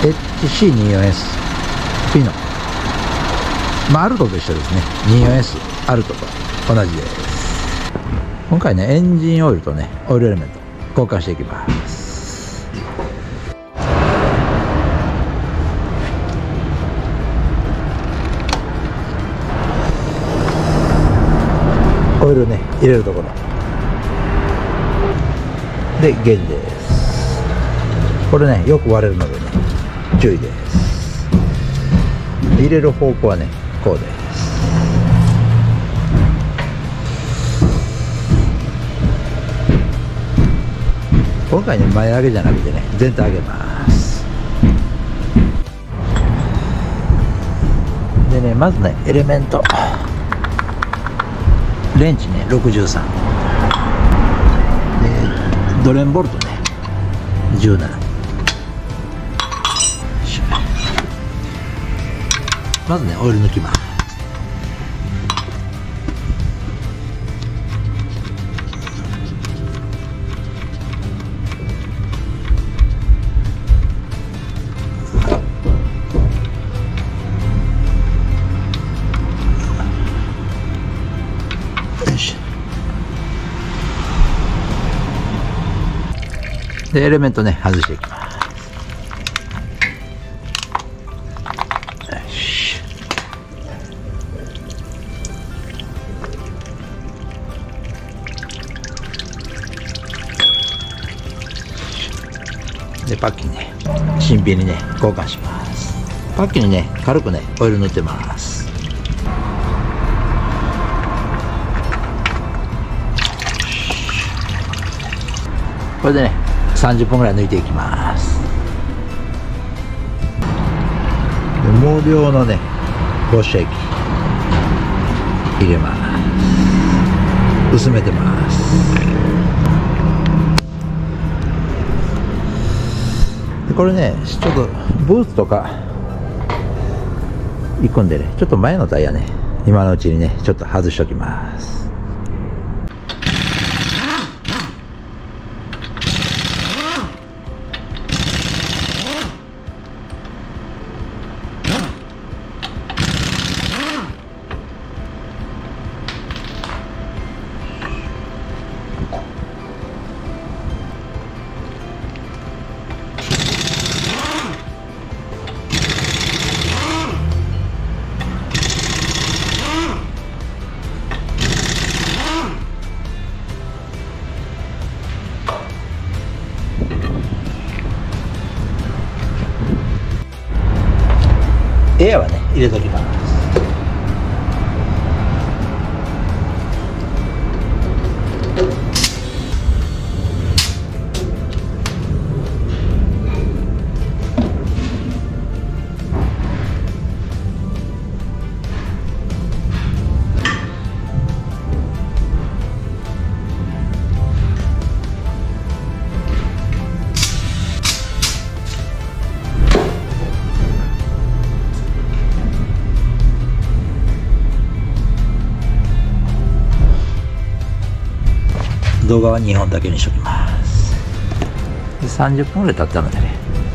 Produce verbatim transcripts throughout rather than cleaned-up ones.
エイチシーにじゅうよんエス フィノ、まあアルトと一緒ですね。 にじゅうよんエス アルトと同じです。今回ねエンジンオイルとねオイルエレメント交換していきます。オイルね入れるところで弦です。これねよく割れるのでね注意です。入れる方向はねこうです。今回ね前上げじゃなくてね全体上げます。でねまずねエレメントレンチねろくじゅうさんでドレンボルトねじゅうなな。まずねオイル抜きます。でエレメントね外していきます。よし。でパッキンね新品にね交換します。パッキンにね軽くねオイル塗ってます。これでねさんじゅっぷんぐらい抜いていきます。毛量のねウォッシュ液入れます。薄めてます。でこれねちょっとブーツとか行くんでねちょっと前のタイヤね今のうちにねちょっと外しときます。エアはね入れときます。動画はにほんだけにしときます。でさんじゅっぷんぐらい経ったのでね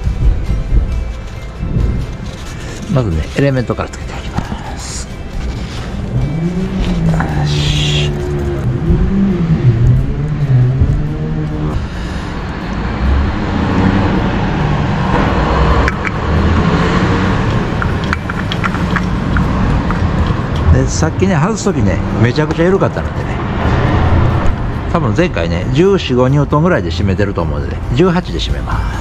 まずねエレメントからつけていきます。よし。でさっきね外す時ねめちゃくちゃ緩かったのでね多分前回ねじゅうよん、ごニュートンぐらいで締めてると思うのでじゅうはちで締めます。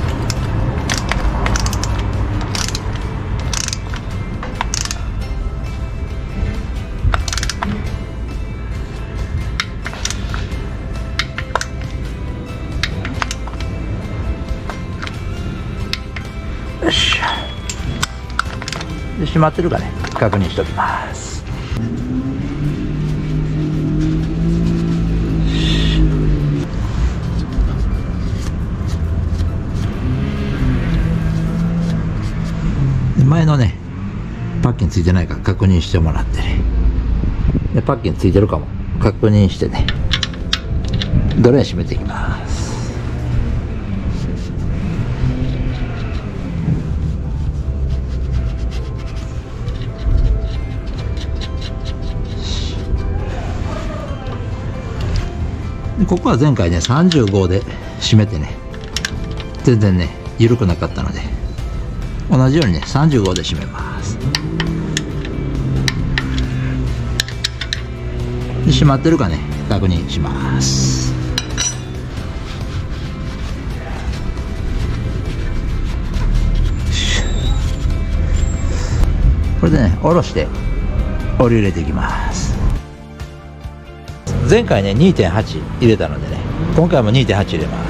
よし。で締まってるかね確認しておきます。前のねパッキンついてないか確認してもらってねでパッキンついてるかも確認してねドレーン閉めていきます。 ここは前回ねさんじゅうごで締めてね全然ね緩くなかったので、同じようにねさんじゅうごで締めます。で締まってるかね確認します。これでね下ろしてお湯入れていきます。前回ね にてんはち 入れたのでね、今回も にてんはち 入れます。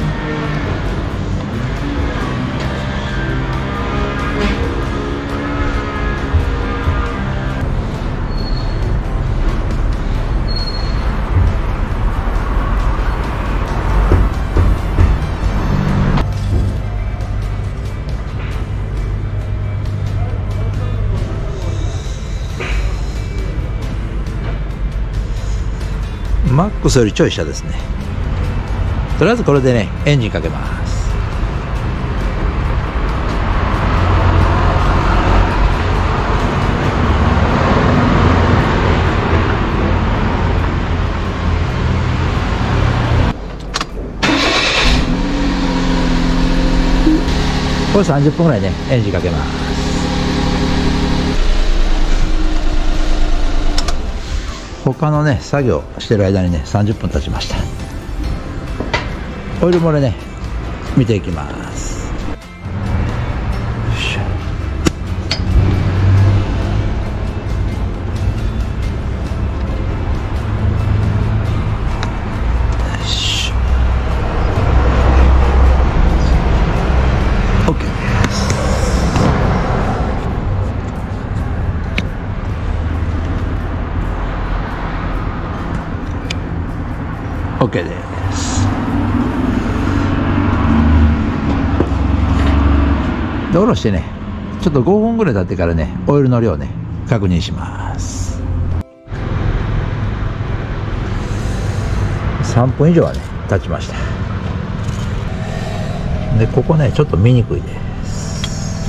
マックスよりちょい下ですね。とりあえずこれでねエンジンかけます。これさんじゅっぷんぐらいねエンジンかけます。他のね作業してる間にねさんじゅっぷん経ちました。オイル漏れね見ていきます。よし OK です。OK です。で下ろしてねちょっとごふんぐらい経ってからねオイルの量ね確認します。さんぷん以上はね経ちました。でここねちょっと見にくいです。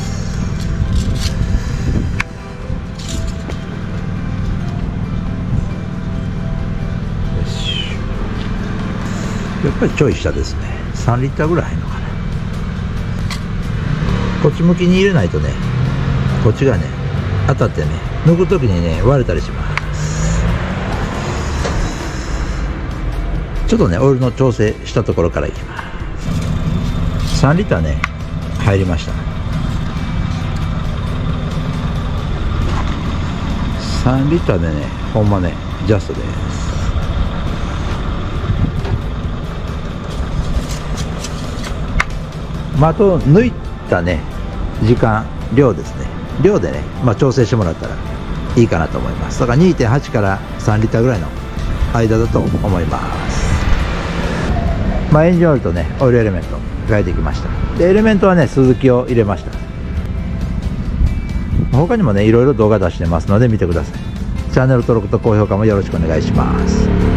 よし、やっぱりちょい下ですね。さんリッターぐらい入るのかな。こっち向きに入れないとねこっちがね当たってね抜く時にね割れたりします。ちょっとねオイルの調整したところからいきます。さんリッターね入りました。さんリッターでねほんまねジャストです。まあ、あと抜いたね時間量ですね、量でね、まあ、調整してもらったらいいかなと思います。だから にてんはち からさんリッターぐらいの間だと思います。まあ、エンジンオイルとねオイルエレメント変えてきました。でエレメントはねスズキを入れました。他にもねいろいろ動画出してますので見てください。チャンネル登録と高評価もよろしくお願いします。